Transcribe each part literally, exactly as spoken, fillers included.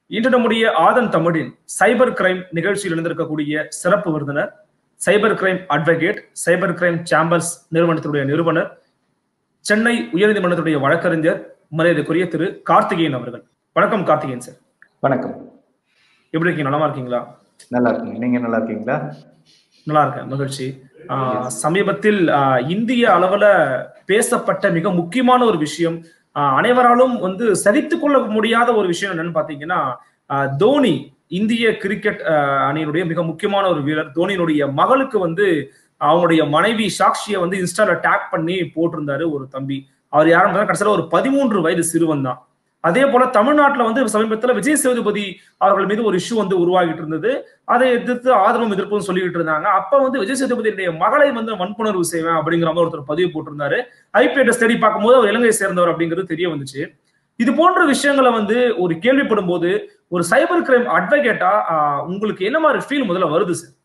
இன்று நம்முடைய ஆதன் தமிழின் சைபர் கிரைம் நிகழ்ச்சியில் இருந்திருக்கக்கூடிய சிறப்பு விருந்தினர், cyber crime advocate, cyber crime chambers நிறுவனத்துடைய நிறுவனர், சென்னை உயர்நீதிமன்றத்துடைய வழக்கறிஞர், மரியாதைக்குரிய திரு கார்த்திகேயன் அவர்கள். வணக்கம் கார்த்திகேயன் சார். வணக்கம். எப்படி இருக்கீங்க? நலமா இருக்கீங்களா? நல்லா இருக்கீங்க. நீங்க நல்லா இருக்கீங்களா? நல்லா இருக்கேன், மகிழ்ச்சி. ஆஹ் சமீபத்தில் ஆஹ் இந்திய அளவுல பேசப்பட்ட மிக முக்கியமான ஒரு விஷயம், அனைவராலும் வந்து சகித்துக் கொள்ள முடியாத ஒரு விஷயம் என்னன்னு பாத்தீங்கன்னா, தோனி, இந்திய கிரிக்கெட் அணியினுடைய மிக முக்கியமான ஒரு வீரர், தோனியினுடைய மகளுக்கு வந்து அவங்களுடைய மனைவி சாக்ஷியை வந்து இன்ஸ்டால டேக் பண்ணி போட்டிருந்தாரு ஒரு தம்பி. அவர் யாரும் கடைசியில ஒரு பதிமூன்று வயது சிறுவன் தான். அதே போல தமிழ்நாட்டில் வந்து சமீபத்தில் விஜய் சேதுபதி அவர்கள் மீது ஒரு இஷ்யூ வந்து உருவாகிட்டு இருந்தது. அதை எதிர்த்து ஆதரவும் எதிர்ப்பும் சொல்லிட்டு இருந்தாங்க. அப்ப வந்து விஜய் சேதுபதியுடைய மகளை வந்து வன்புணர்வு செய்வேன் அப்படிங்கிற மாதிரி ஒருத்தர் பதிவு போட்டிருந்தாரு. ஐபி அட்ரஸ் தேடி பார்க்கும்போது அவர் இலங்கையை சேர்ந்தவர் அப்படிங்கிறது தெரிய வந்துச்சு. இது போன்ற விஷயங்களை வந்து ஒரு கேள்விப்படும் போது ஒரு சைபர் கிரைம் அட்வொகேட்டா உங்களுக்கு என்ன மாதிரி ஃபீல் முதல்ல வருது சார்?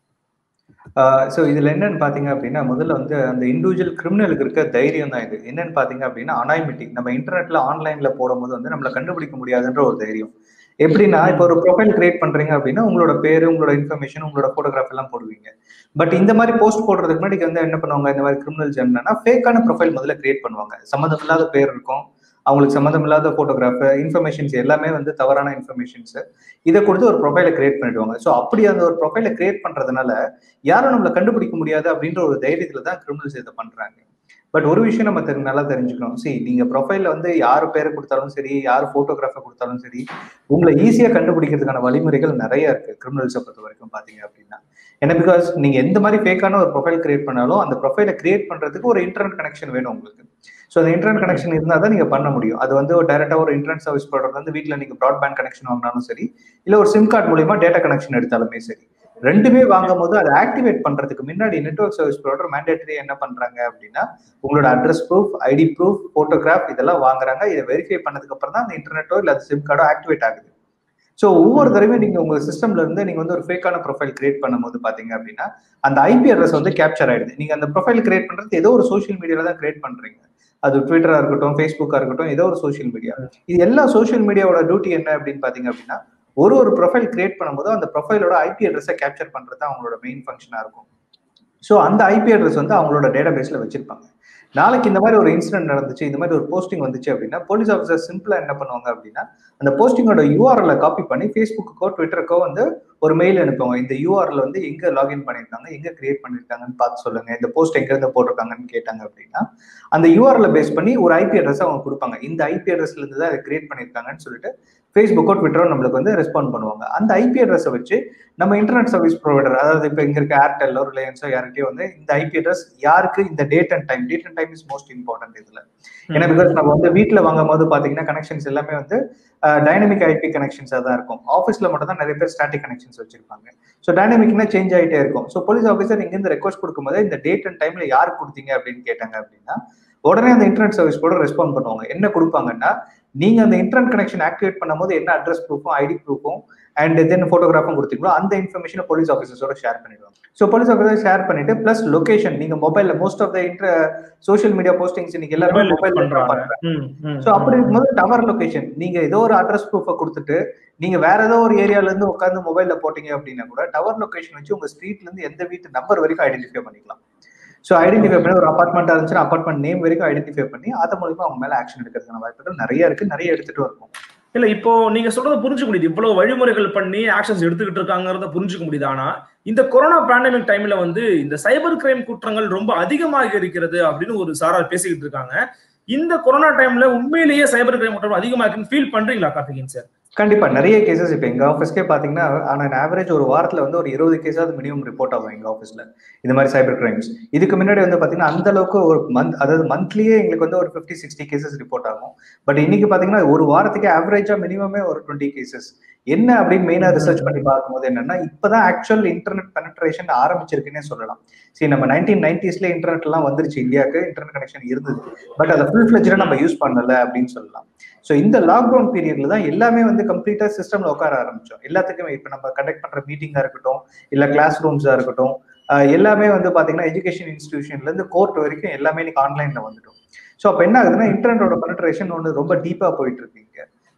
ஸோ இதுல என்னன்னு பாத்தீங்க அப்படின்னா, முதல்ல வந்து அந்த இண்டிவிஜுவல் கிரிமினலுக்கு இருக்க தைரியம் தான் இது. என்னன்னு பாத்தீங்க அப்படின்னா, அனாய்மிட்டி. நம்ம இன்டர்நெட்ல ஆன்லைன்ல போடும்போது வந்து நம்மளை கண்டுபிடிக்க முடியாதுன்ற ஒரு தைரியம். எப்படின்னா, இப்போ ஒரு ப்ரொஃபைல் கிரியேட் பண்றீங்க அப்படின்னா உங்களோட பேரு, உங்களோட இன்ஃபர்மேஷன், உங்களோட போட்டோகிராஃப் எல்லாம் போடுவீங்க. பட் இந்த மாதிரி போஸ்ட் போடுறதுக்கு முன்னாடி வந்து என்ன பண்ணுவாங்க, இந்த மாதிரி கிரிமினல்ஸ் என்னன்னா ஃபேக்கான ப்ரொஃபைல் முதல்ல கிரியேட் பண்ணுவாங்க. சம்மந்தம் இல்லாத பேர் இருக்கும், அவங்களுக்கு சம்மந்தம் இல்லாத போட்டோகிராஃப், இன்ஃபர்மேஷன்ஸ் எல்லாமே வந்து தவறான இன்ஃபர்மேஷன்ஸ், இதை கொடுத்து ஒரு ப்ரொஃபைலை கிரியேட் பண்ணிடுவாங்க. ஸோ அப்படி அந்த ஒரு ப்ரொஃபைலை கிரியேட் பண்றதுனால யாரும் நம்மளை கண்டுபிடிக்க முடியாது அப்படின்ற ஒரு தைரியத்துல தான் கிரிமினல்ஸ் இதை பண்றாங்க. பட் ஒரு விஷயம் நம்ம தெரி நல்லா தெரிஞ்சுக்கணும். சரி, நீங்க ப்ரொஃபைல்ல வந்து யார் பேரை கொடுத்தாலும் சரி, யார் போட்டோகிராஃபை கொடுத்தாலும் சரி, உங்களை ஈஸியா கண்டுபிடிக்கிறதுக்கான வழிமுறைகள் நிறைய இருக்கு கிரிமினல்ஸை பொறுத்த வரைக்கும் பாத்தீங்க அப்படின்னா. ஏன்னா பிகாஸ் நீங்க எந்த மாதிரி ஃபேக்கான ஒரு ப்ரொஃபைல் கிரியேட் பண்ணாலும் அந்த ப்ரொஃபைலை கிரியேட் பண்றதுக்கு ஒரு இன்டர்நெட் கனெக்ஷன் வேணும் உங்களுக்கு. ஸோ அந்த இன்டர்நெட் கனெக்ஷன் இருந்தால் தான் நீங்க பண்ண முடியும். அது வந்து ஒரு டைரக்டா ஒரு இன்டர்நெட் சர்வீஸ் ப்ராடக்ட் வந்து வீட்டில் நீங்க ப்ராட்பேண்ட் கனெக்ஷன் வாங்கினாலும் சரி, இல்லை ஒரு சிம் கார்டு மூலியமா டேட்டா கனெக்ஷன் எடுத்தாலுமே சரி, ரெண்டுமே வாங்கும் போது அதை ஆக்டிவேட் பண்றதுக்கு முன்னாடி நெட்வொர்க் சர்வீஸ் ப்ரொவைடர் மேண்டேட்டரி என்ன பண்றாங்க அப்படின்னா, உங்களோட address proof, ID proof, photograph இதெல்லாம் வாங்குறாங்க. இதை வெரிஃபை பண்ணதுக்கு அப்புறம் தான் அந்த இன்டர்நெட்டோ இல்லை அது சிம் கார்டோ ஆக்டிவேட் ஆகுது. ஸோ ஒவ்வொரு தடவையும் நீங்க உங்க சிஸ்டம்ல இருந்து நீங்க வந்து ஒரு ஃபேக்கான ப்ரொஃபைல் கிரியேட் பண்ணும்போது பாத்தீங்க அப்படின்னா அந்த ஐபி அட்ரஸ் வந்து கேப்சர் ஆயிடுது. நீங்க அந்த ப்ரொஃபைல் கிரியேட் பண்றது ஏதோ ஒரு சோஷியல் மீடியால தான் கிரியேட் பண்றீங்க. அது ட்விட்டரா இருக்கட்டும், ஃபேஸ்புக்கா இருக்கட்டும், ஏதோ ஒரு சோஷியல் மீடியா. இது எல்லா சோஷியல் மீடியாவோட டியூட்டி என்ன அப்படின்னு பாத்தீங்க அப்படின்னா, ஒரு ஒரு ப்ரொஃபைல் கிரியேட் பண்ணும்போது அந்த ப்ரொஃபைலோட ஐபி அட்ரஸை கேப்சர் பண்றது தான் அவங்களோட மெயின் ஃபங்க்ஷனா இருக்கும். ஸோ அந்த ஐபி அட்ரஸ் வந்து அவங்களோட டேட்டா பேஸ்ல வச்சிருப்பாங்க. நாளைக்கு இந்த மாதிரி ஒரு இன்சிடென்ட் நடந்துச்சு, இந்த மாதிரி ஒரு போஸ்டிங் வந்துச்சு அப்படின்னா போலீஸ் ஆஃபீஸர் சிம்பிளா என்ன பண்ணுவாங்க அப்படின்னா, அந்த போஸ்டிங்கோட யூஆர்எல் காப்பி பண்ணி ஃபேஸ்புக்கோ ட்விட்டருக்கோ வந்து ஒரு மெயில் அனுப்புவாங்க. இந்த யூஆர்எல் வந்து எங்க லாகின் பண்ணிருக்காங்க, எங்க கிரியேட் பண்ணிருக்காங்கன்னு பார்த்து சொல்லுங்க, இந்த போஸ்ட் எங்க இருந்து போட்டிருக்காங்கன்னு கேட்டாங்க அப்படின்னா அந்த யூஆர்எல் பேஸ் பண்ணி ஒரு ஐபி அட்ரஸ் அவங்க கொடுப்பாங்க. இந்த ஐபி அட்ரஸ்ல இருந்து தான் அதை கிரியேட் பண்ணிருக்காங்கன்னு சொல்லிட்டு ஃபேஸ்புக்கோ ட்விட்டரோ நம்மளுக்கு வந்து ரெஸ்பாண்ட் பண்ணுவாங்க. அந்த ஐபி அட்ரஸை வச்சு நம்ம இன்டர்நெட் சர்வீஸ் ப்ரொவைடர், அதாவது இப்போ இங்க இருக்க ஏர்டெல்லோ ரிலையன்ஸோ யார்கிட்டயோ வந்து இந்த ஐபி அட்ரஸ் யாருக்கு, இந்த date and time, date and time is most important இதுல. ஏன்னா பிகாஸ் நம்ம வந்து வீட்டுல வாங்கும் போது பாத்தீங்கன்னா கனெக்ஷன்ஸ் எல்லாமே வந்து டைனமிக் ஐபி கனெக்ஷன்ஸா தான் இருக்கும். ஆஃபீஸ்ல மட்டும் தான் நிறைய பேர் ஸ்டாட்டிக் கனெக்ஷன்ஸ் வச்சிருப்பாங்க. ஸோ டைனமிக்னா சேஞ்ச் ஆகிட்டே இருக்கும். ஸோ போலீஸ் ஆஃபீஸர் இங்க இருந்து ரெக்வஸ்ட் கொடுக்கும்போது இந்த டேட் அண்ட் டைம்ல யாருக்கு கொடுத்தீங்க அப்படின்னு கேட்டாங்க அப்படின்னா உடனே அந்த இன்டர்நெட் சர்வீஸ் கூட ரெஸ்பாண்ட் பண்ணுவாங்க. என்ன கொடுப்பாங்கன்னா, நீங்க அந்த இன்டர்நெட் கனெக்ஷன் ஆக்டிவேட் பண்ணும்போது என்ன அட்ரஸ் ப்ரூஃபும், ஐடி ப்ரூஃபும் அண்ட் தென் போட்டோகிராஃபும் கொடுத்தீங்களோ அந்த இன்ஃபர்மேஷன் போலீஸ் ஆஃபீஸர்ஸோட ஷேர் பண்ணிடுவாங்க. ஸோ போலீஸ் ஆஃபீஸர் ஷேர் பண்ணிட்டு பிளஸ் லொகேஷன், நீங்க மொபைல்ல most of the inter social media postings இன்னைக்கு எல்லாருமே மொபைல் பண்றாங்க. ஸோ அப்படி இருக்கும்போது டவர் லொகேஷன், நீங்க ஏதோ ஒரு அட்ரஸ் ப்ரூஃபை கொடுத்துட்டு நீங்க வேற ஏதோ ஒரு ஏரியால இருந்து உட்காந்து மொபைல்ல போட்டீங்க அப்படின்னா கூட டவர் லொகேஷன் வச்சு உங்க ஸ்ட்ரீட்ல இருந்து எந்த வீட்டு நம்பர் வரைக்கும் ஐடென்டிஃபை பண்ணிக்கலாம். ஸோ ஐடென்டிஃபை பண்ணி ஒரு அபார்ட்மெண்டா இருந்துச்சுன்னா அபார்ட்மெண்ட் நேம் வரைக்கும் ஐடென்டிஃபை பண்ணி அது மூலமா அவங்க மேல ஆக்ஷன் எடுக்கிறதுக்கான வாய்ப்புகள் நிறைய இருக்கு, நிறைய எடுத்துட்டு இருக்கும். இல்ல, இப்போ நீங்க சொல்றதை புரிஞ்சுக்க முடியுது, இவ்வளவு வழிமுறைகள் பண்ணி ஆக்ஷன்ஸ் எடுத்துக்கிட்டு இருக்காங்கிறத புரிஞ்சுக்க முடியுது. ஆனா இந்த கொரோனா பேண்டமிக் டைம்ல வந்து இந்த சைபர் கிரைம் குற்றங்கள் ரொம்ப அதிகமாக இருக்கிறது அப்படின்னு ஒரு சாரார் பேசிக்கிட்டு இருக்காங்க. இந்த கொரோனா டைம்ல உண்மையிலேயே சைபர் கிரைம் குற்றம் அதிகமா இருக்குன்னு ஃபீல் பண்றீங்களா கார்த்திகேயன் சார்? கண்டிப்பா நிறைய கேசஸ். இப்போ எங்க ஆஃபீஸ்க்கே பாத்தீங்கன்னா ஆனா ஆவரேஜ் ஒரு வாரத்துல வந்து ஒரு இருபது கேஸாவது மினிமம் ரிப்போர்ட் ஆகும் எங்க ஆஃபீஸ்ல இந்த மாதிரி சைபர் கிரைம்ஸ். இதுக்கு முன்னாடி வந்து பாத்தீங்கன்னா அந்த அளவுக்கு ஒரு மந்த், அதாவது மந்த்லியே எங்களுக்கு வந்து ஒரு பிப்டி சிக்ஸ்டி கேசஸ் ரிப்போர்ட் ஆகும். பட் இன்னைக்கு பாத்தீங்கன்னா ஒரு வாரத்துக்கு ஆவரேஜா மினிமமே ஒரு டுவெண்ட்டி கேசஸ். என்ன அப்படின்னு மெயினா ரிசர்ச் பண்ணி பார்க்கும்போது என்னன்னா, இப்பதான் ஆக்சுவல் இன்டர்நெட் பெனட்ரேஷன் ஆரம்பிச்சிருக்குன்னே சொல்லலாம். சரி, நம்ம நைன்டீன் நைன்டிஸ்ல இன்டர்நெட் எல்லாம் வந்துருச்சு, இந்தியாவுக்கு இன்டர்நெட் கனெக்ஷன் இருந்தது, பட் அதை ஃபுல் ஃபிளெஜ்டா நம்ம யூஸ் பண்ணல அப்படின்னு சொல்லலாம். ஸோ இந்த லாக்டவுன் பீரியட்ல தான் எல்லாமே வந்து கம்ப்ளீட்டா சிஸ்டம்ல உட்கார ஆரம்பிச்சோம். எல்லாத்துக்குமே இப்போ நம்ம கண்டக்ட் பண்ற மீட்டிங்கா இருக்கட்டும், இல்ல கிளாஸ் ரூம்ஸா இருக்கட்டும், எல்லாமே வந்து பாத்தீங்கன்னா எஜுகேஷன் இன்ஸ்டிடியூஷன்ல இருந்து கோர்ட் வரைக்கும் எல்லாமே இன்னைக்கு ஆன்லைன்ல வந்துட்டோம். ஸோ அப்போ என்ன ஆகுதுன்னா இன்டர்நெட்டோட பெனட்ரேஷன் ஒன்று ரொம்ப டீப்பா போயிட்டு இருக்கு.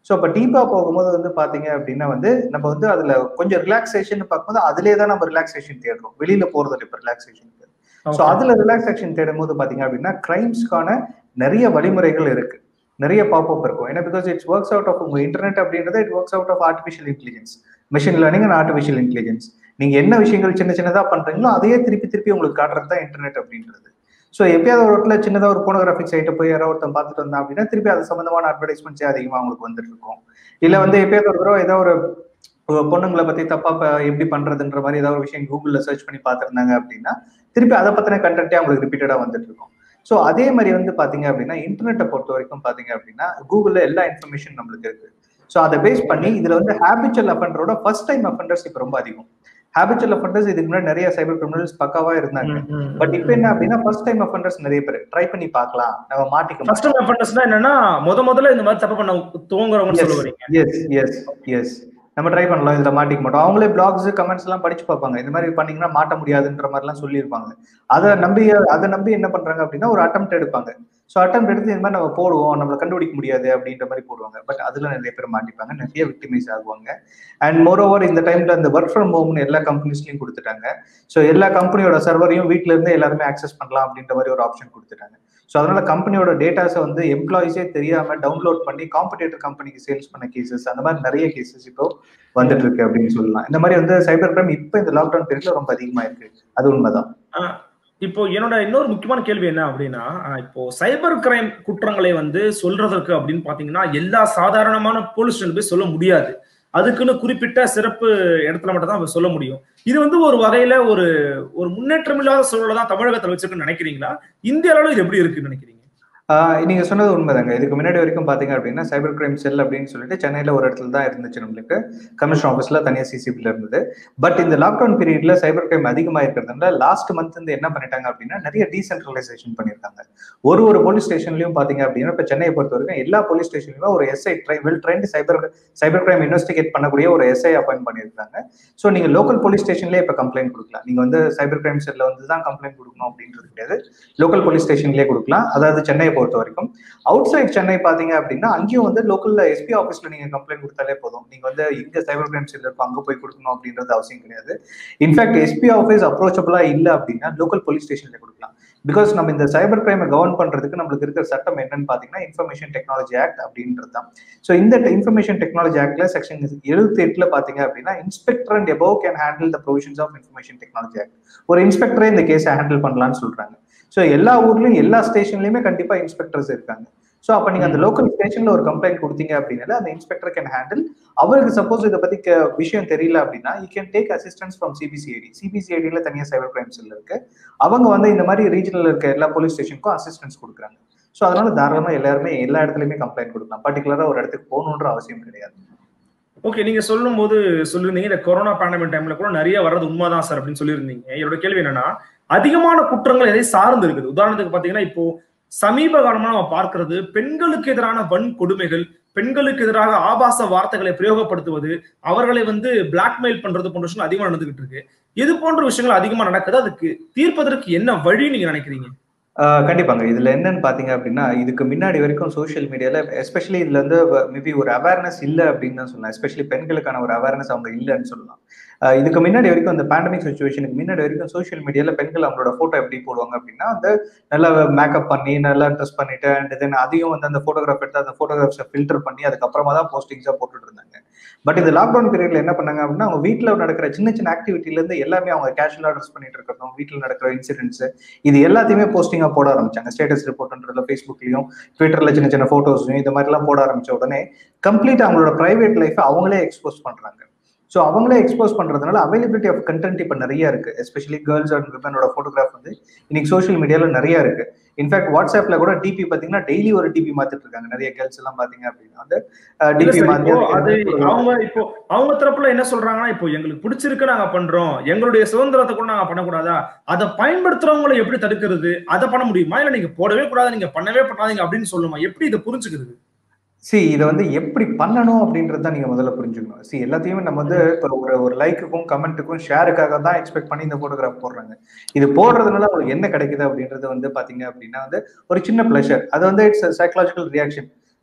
ஸோ இப்போ டீப்பாக போகும்போது வந்து பார்த்தீங்க அப்படின்னா வந்து நம்ம வந்து அதில் கொஞ்சம் ரிலாக்ஸேஷன் பார்க்கும்போது அதிலே தான் நம்ம ரிலாக்ஸேஷன் தேடுறோம், வெளியில் போகிறது இப்போ ரிலாக்ஸேஷனுக்கு. ஸோ அதில் ரிலாக்ஸேஷன் தேடும் போது பார்த்தீங்க அப்படின்னா கிரைம்ஸ்க்கான நிறைய வழிமுறைகள் இருக்கு, நிறைய பாப்அப் இருக்கும். ஏன்னா because it's works out of உங்க இன்டர்நெட் அப்படின்றது it works out of artificial intelligence, machine learning and artificial intelligence. நீங்க என்ன விஷயங்கள் சின்ன சின்னதாக பண்றீங்களோ அதையே திருப்பி திருப்பி உங்களுக்கு காட்டுறது தான் இன்டர்நெட் அப்படின்றது. ஸோ எப்பயாவது ஒரு இடத்துல சின்னதாக ஒரு போனோகிராஃபிக் சைட்டை போய் யாராவது ஒருத்தன் பார்த்துட்டு வந்தா அப்படின்னா திருப்பி அது சம்பந்தமான அட்வர்டைஸ்மெண்ட்ஸே அதிகமாக உங்களுக்கு வந்துட்டு இருக்கும். இல்லை வந்து எப்பயாவது ஒரு தடவை ஏதாவது ஒரு பொண்ணுங்களை பத்தி தப்பா எப்படி பண்றதுன்ற மாதிரி ஏதாவது ஒரு விஷயம் கூகுள்ல சர்ச் பண்ணி பார்த்துருந்தாங்க அப்படின்னா திருப்பி அதை பத்தின கண்டென்ட்டே அவங்களுக்கு ரிப்பீட்டடா வந்துட்டு இருக்கும். ஸோ அதே மாதிரி வந்து பாத்தீங்க அப்படின்னா இன்டர்நெட்டை பொறுத்த வரைக்கும் பாத்தீங்க அப்படின்னா கூகுள்ல எல்லா இன்ஃபர்மேஷன் நம்மளுக்கு இருக்கு. ஸோ அதை பேஸ் பண்ணி இதுல வந்து ஹேபிச்சுவல் அஃபெண்டரோட ஃபர்ஸ்ட் டைம் அஃபெண்டர்ஸ் இப்போ ரொம்ப அதிகம். ஹேபிச்சுவல் அஃபெண்டர்ஸ் இதுக்கு முன்னாடி நிறைய சைபர் கிரிமினல்ஸ் பக்காவா இருந்தாங்க. பட் இப்போ என்ன அப்படின்னா ஃபர்ஸ்ட் டைம் அஃபெண்டர்ஸ் நிறைய பேர் ட்ரை பண்ணி பார்க்கலாம், நம்ம மாட்டிக்க. ஃபர்ஸ்ட் டைம் அஃபெண்டர்ஸ்னா என்னன்னா முத முதல்ல இந்த மாதிரி தப்பு பண்ண துவங்குறவங்க சொல்லுவீங்க. எஸ் எஸ் எஸ் நம்ம ட்ரை பண்ணலாம், இதுல மாட்டிக்க மாட்டோம். அவங்களே பிளாக்ஸ் கமெண்ட்ஸ் எல்லாம் படிச்சு பார்ப்பாங்க, இந்த மாதிரி பண்ணீங்கன்னா மாட்ட முடியாதுன்ற மாதிரி எல்லாம் சொல்லியிருப்பாங்க. அதை நம்பி அதை நம்பி என்ன பண்றாங்க அப்படின்னா ஒரு அட்டெம்ப்ட் எடுப்பாங்க. ஸோ அட்டெம்ப்ட் எடுத்து இந்த மாதிரி நம்ம போடுவோம், நம்மளை கண்டுபிடிக்க முடியாது அப்படின்ற மாதிரி போடுவாங்க. பட் அதுல நிறைய பேர் மாட்டிப்பாங்க, நிறைய விக்டிமைஸ் ஆகுவாங்க. அண்ட் மோர் ஓவர் இந்த டைம்ல இந்த ஒர்க் ஃப்ரம் ஹோம்னு எல்லா கம்பெனிஸ்லயும் கொடுத்துட்டாங்க. ஸோ எல்லா கம்பெனியோட சர்வரையும் வீட்டுல இருந்து எல்லாருமே ஆக்சஸ் பண்ணலாம் அப்படின்ற மாதிரி ஒரு ஆப்ஷன் கொடுத்துட்டாங்க. ஸோ அதனால கம்பெனியோட டேட்டாஸை வந்து எம்ப்ளாயிஸே தெரியாம டவுன்லோட் பண்ணி காம்படிட்டர் கம்பெனிக்கு சேல்ஸ் பண்ண கேசஸ், அந்த மாதிரி நிறைய கேசஸ் இப்போ வந்துட்டு இருக்கு அப்படின்னு சொல்லலாம். இந்த மாதிரி வந்து சைபர் கிரைம் இப்போ இந்த லாக்டவுன் பீரியட்ல ரொம்ப அதிகமா இருக்கு, அது உண்மைதான். இப்போ என்னோட இன்னொரு முக்கியமான கேள்வி என்ன அப்படின்னா, இப்போ சைபர் கிரைம் குற்றங்களை வந்து சொல்றதற்கு அப்படின்னு பாத்தீங்கன்னா எல்லா சாதாரணமான போலீஸ் ஸ்டேஷன் போய் சொல்ல முடியாது, அதுக்குன்னு குறிப்பிட்ட சிறப்பு இடத்துல மட்டும் தான் சொல்ல முடியும். இது வந்து ஒரு வகையில ஒரு ஒரு முன்னேற்றம் இல்லாத சூழலை தான் தமிழகத்தில் வச்சிருக்குன்னு நினைக்கிறீங்களா? இந்திய அளவில் இது எப்படி இருக்குன்னு நினைக்கிறீங்க? நீங்க சொன்னது உண்மைதாங்க. இதுக்கு முன்னாடி வரைக்கும் பாத்தீங்க அப்படின்னா சைபர் கிரைம் செல் அப்படின்னு சொல்லிட்டு சென்னையில ஒரு இடத்துல தான் இருந்துச்சு, நம்மளுக்கு கமிஷன் ஆஃபீஸ்ல தனியாக சிசிபில இருந்தது. பட் இந்த லாக்டவுன் பீரியட்ல சைபர் கிரைம் அதிகமா இருக்கிறதுனால லாஸ்ட் மந்த் வந்து என்ன பண்ணிட்டாங்க அப்படின்னா நிறைய டீசென்ட்ரலைசேஷன் பண்ணியிருக்காங்க. ஒரு ஒரு போலீஸ் ஸ்டேஷன்லயும் பாத்தீங்க அப்படின்னா இப்ப சென்னையை பொறுத்த வரைக்கும் எல்லா போலீஸ் ஸ்டேஷன்லயும் ஒரு SI well trained cyber cyber crime investigate பண்ணக்கூடிய ஒரு எஸ்ஐ அப்பாயிண்ட் பண்ணியிருக்காங்க. ஸோ நீங்க லோக்கல் போலீஸ் ஸ்டேஷன்லேயே இப்ப கம்ப்ளைண்ட் கொடுக்கலாம். நீங்க வந்து சைபர் கிரைம் செல்ல வந்து தான் கம்ப்ளைண்ட் கொடுக்கணும் அப்படின்றது கிடையாது, லோக்கல் போலீஸ் ஸ்டேஷன்லேயே கொடுக்கலாம். அதாவது சென்னை பொறுத்த வரைக்கும். அவுட் சைட் சென்னை பாத்தீங்க அப்படின்னா அங்கேயும் வந்து லோக்கல்ல எஸ்பி ஆஃபீஸ்ல நீங்க கம்ப்ளைண்ட் கொடுத்தாலே போதும். நீங்க வந்து எங்க சைபர் கிரைம் செல் இருக்கும் அங்க போய் கொடுக்கணும் அப்படின்றது அவசியம் கிடையாது. இன்ஃபேக்ட் எஸ்பி ஆஃபீஸ் அப்ரோச்சபிளா இல்ல அப்படின்னா லோக்கல் போலீஸ் ஸ்டேஷன்ல கொடுக்கலாம். பிகாஸ் நம்ம இந்த சைபர் கிரைமை கவர்ன் பண்றதுக்கு நம்மளுக்கு இருக்கிற சட்டம் என்னன்னு பாத்தீங்கன்னா இன்ஃபர்மேஷன் டெக்னாலஜி ஆக்ட் அப்படின்றது தான். ஸோ இந்த இன்ஃபர்மேஷன் டெக்னாலஜி ஆக்ட்ல செக்ஷன் எழுபத்தி எட்டுல பாத்தீங்க அப்படின்னா inspector and above can handle the provisions of information technology act. ஒரு இன்ஸ்பெக்டரே இந்த கேஸை ஹேண்டில் பண்ணலாம்னு சொல்றாங்க. ஸோ எல்லா ஊர்லயும் எல்லா ஸ்டேஷன்லயுமே கண்டிப்பா இன்ஸ்பெக்டர்ஸ் இருக்காங்க. ஸோ அப்ப நீங்க அந்த லோக்கல் ஸ்டேஷன்ல ஒரு கம்ப்ளைண்ட் கொடுத்தீங்க அப்படின்னால அந்த இன்ஸ்பெக்டர் கேன் ஹேண்டில். அவருக்கு சப்போஸ் இதை பத்தி விஷயம் தெரியல அப்படின்னா you can take assistance from CBCID. சிபிசிஐடியில தனியாக சைபர் கிரைம் செல் இருக்கு, அவங்க வந்து இந்த மாதிரி ரீஜனல் இருக்க எல்லா போலீஸ் ஸ்டேஷனுக்கும் அசிஸ்டன்ஸ் கொடுக்குறாங்க. ஸோ அதனால தாராளமா எல்லாருமே எல்லா இடத்துலயுமே கம்ப்ளைண்ட் கொடுக்கலாம், பர்டிகுலரா ஒரு இடத்துக்கு போகணுன்ற அவசியம் கிடையாது. ஓகே, நீங்க சொல்லும் போது சொல்லிருந்தீங்க இந்த கொரோனா பேண்டமிக் டைம்ல கூட நிறைய வர்றது உண்மைதான் சார் அப்படின்னு சொல்லியிருந்தீங்க. என்னோட கேள்வி என்னன்னா அதிகமான குற்றங்கள் எதை சார்ந்து இருக்குது? உதாரணத்துக்கு பாத்தீங்கன்னா இப்போ சமீப காலமா நம்ம பார்க்கிறது பெண்களுக்கு எதிரான வன்கொடுமைகள், பெண்களுக்கு எதிராக ஆபாச வார்த்தைகளை பிரயோகப்படுத்துவது, அவர்களை வந்து பிளாக்மெயில் பண்றது போன்ற விஷயங்கள் அதிகமா நடந்துகிட்டு இருக்கு. இது போன்ற விஷயங்கள் அதிகமா நடக்குது, அதுக்கு தீர்ப்பதற்கு என்ன வழி நீங்க நினைக்கிறீங்க? கண்டிப்பாங்க. இதுல என்னன்னு பாத்தீங்க அப்படின்னா இதுக்கு முன்னாடி வரைக்கும் சோசியல் மீடியால எஸ்பெஷலி இதுல இருந்து மேபி ஒரு அவேர்னஸ் இல்லை அப்படின்னு தான் சொல்லலாம். எஸ்பெஷலி பெண்களுக்கான ஒரு அவேர்னஸ் அவங்க இல்லைன்னு சொல்லலாம். இதுக்கு முன்னாடி வரைக்கும் அந்த பேண்டமிக் சுச்சுவேஷனுக்கு முன்னாடி வரைக்கும் சோசியல் மீடியால பெண்கள் அவங்களோட போட்டோ எப்படி போடுவாங்க அப்படின்னா அந்த நல்லா மேக்கப் பண்ணி நல்லா ட்ரெஸ் பண்ணிட்டு அண்ட் தென் அதையும் வந்து அந்த போட்டோகிராஃப் எடுத்து அந்த போட்டோகிராஃப்ஸை ஃபில்டர் பண்ணி அதுக்கப்புறமா தான் போஸ்டிங்ஸா போட்டுட்டு இருந்தாங்க. பட் இந்த லாக்டவுன் பீரியட்ல என்ன பண்ணாங்க அப்படின்னா அவங்க வீட்டில் நடக்கிற சின்ன சின்ன ஆக்டிவிட்டில இருந்து எல்லாமே அவங்க கேஷுவலா ட்ரெஸ் பண்ணிட்டு இருக்கிறதும் வீட்டில் நடக்கிற இன்சிடென்ட்ஸ் இது எல்லாத்தையுமே போஸ்டிங்கா போட ஆரம்பிச்சாங்க. ஸ்டேட்டஸ் ரிப்போர்ட்ன்றதுல ஃபேஸ்புக்லயும் ட்விட்டர்ல சின்ன சின்ன போட்டோஸையும் இந்த மாதிரி எல்லாம் போட ஆரம்பிச்ச உடனே கம்ப்ளீட் அவங்களோட பிரைவேட் லைஃப் அவங்களே எக்ஸ்போஸ் பண்றாங்க. ஸோ அவங்களே எக்ஸ்போஸ் பண்றதுனால அவைலபிலிட்டி ஆஃப் கண்டென்ட் இப்போ நிறைய இருக்கு. எஸ்பெஷலி கேர்ள்ஸ் அண்ட் விமனோட போட்டோகிராஃப் வந்து இன்னைக்கு சோஷியல் மீடியால நிறைய இருக்கு. இன்ஃபேக்ட் வாட்ஸ்அப்ல கூட டிபி பாத்தீங்கன்னா டெய்லி ஒரு டிபி மாத்திட்டு இருக்காங்க நிறைய கேர்ள்ஸ் எல்லாம் பாத்தீங்க அப்படின்னா வந்து டிபி மாத்தி அவங்க இப்போ அவங்க தரப்புல என்ன சொல்றாங்கன்னா இப்போ எங்களுக்கு பிடிச்சிருக்கு நாங்க பண்றோம், எங்களுடைய சுதந்திரத்தை கூட நாங்க பண்ணக்கூடாதா, அதை பயன்படுத்துறவங்களை எப்படி தடுக்கிறது, அதை பண்ண முடியுமா, இல்ல நீங்க போடவே கூடாது நீங்க பண்ணவே பண்ணாதீங்க அப்படின்னு சொல்லுமா, எப்படி இதை புரிஞ்சுக்கிறது? சி இதை வந்து எப்படி பண்ணணும் அப்படின்றது தான் நீங்க முதல்ல புரிஞ்சுக்கணும். சி எல்லாத்தையுமே நம்ம வந்து இப்போ ஒரு ஒரு லைக்குக்கும் கமெண்ட்டுக்கும் ஷேருக்காக தான் எக்ஸ்பெக்ட் பண்ணி இந்த போட்டோகிராஃப் போடுறாங்க. இது போடுறதுனால உங்களுக்கு என்ன கிடைக்குது அப்படின்றது வந்து பாத்தீங்க அப்படின்னா வந்து ஒரு சின்ன பிளஷர், அது வந்து இட்ஸ் சைக்கலாஜிக்கல் ரியாக்ஷன்.